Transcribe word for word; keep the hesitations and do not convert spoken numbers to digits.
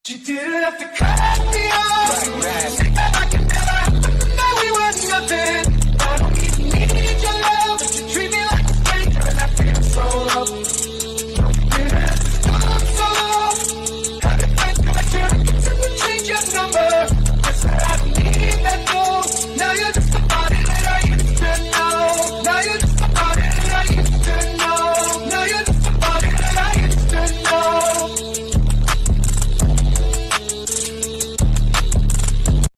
You didn't have to cut me off. Right, right. I could never have to know we were nothing. I don't even need your love, but you treat me like a stranger, and I feel so low. You didn't have to stop so long. How did I do? I tried to change your number.